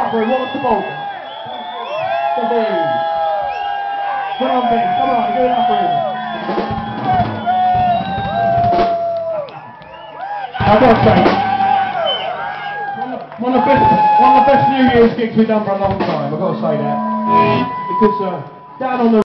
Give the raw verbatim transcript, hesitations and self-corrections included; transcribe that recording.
up for him. What was the ball? Come on, Ben. Come on, give it up for him. I've got to say, one of the best, one of the best New Year's gigs we've done for a long time. I've got to say that because uh, down on the